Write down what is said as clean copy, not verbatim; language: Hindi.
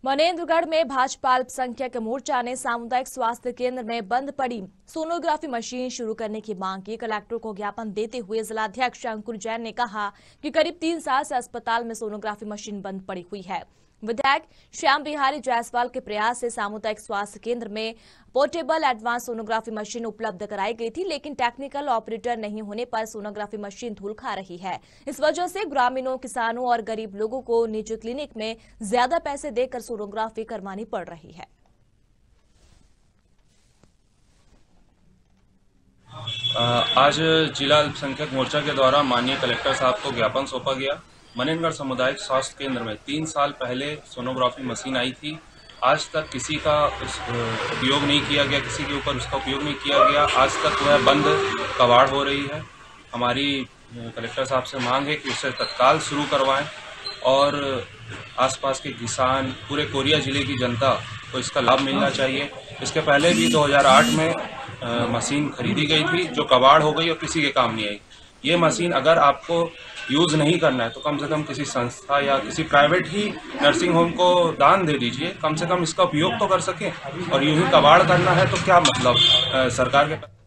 मनेन्द्रगढ़ में भाजपा अल्पसंख्यक मोर्चा ने सामुदायिक स्वास्थ्य केंद्र में बंद पड़ी सोनोग्राफी मशीन शुरू करने की मांग की। कलेक्टर को ज्ञापन देते हुए जिलाध्यक्ष अंकुर जैन ने कहा कि करीब 3 साल से अस्पताल में सोनोग्राफी मशीन बंद पड़ी हुई है। विधायक श्याम बिहारी जायसवाल के प्रयास से सामुदायिक स्वास्थ्य केंद्र में पोर्टेबल एडवांस सोनोग्राफी मशीन उपलब्ध कराई गई थी, लेकिन टेक्निकल ऑपरेटर नहीं होने पर सोनोग्राफी मशीन धूल खा रही है। इस वजह से ग्रामीणों, किसानों और गरीब लोगों को निजी क्लिनिक में ज्यादा पैसे देकर सोनोग्राफी करवानी पड़ रही है। आज जिला अल्पसंख्यक मोर्चा के द्वारा माननीय कलेक्टर साहब को ज्ञापन सौंपा गया। मनेन्द्रगढ़ सामुदायिक स्वास्थ्य केंद्र में 3 साल पहले सोनोग्राफी मशीन आई थी। आज तक किसी का उपयोग नहीं किया गया, किसी के ऊपर उसका उपयोग नहीं किया गया। आज तक वह बंद कबाड़ हो रही है। हमारी कलेक्टर साहब से मांग है कि उसे तत्काल शुरू करवाएं और आसपास के किसान, पूरे कोरिया जिले की जनता को इसका लाभ मिलना चाहिए। इसके पहले भी 2008 में मशीन खरीदी गई थी जो कबाड़ हो गई और किसी के काम नहीं आई। ये मशीन अगर आपको यूज़ नहीं करना है तो कम से कम किसी संस्था या किसी प्राइवेट ही नर्सिंग होम को दान दे दीजिए, कम से कम इसका उपयोग तो कर सकें। और यूं ही कबाड़ करना है तो क्या मतलब सरकार के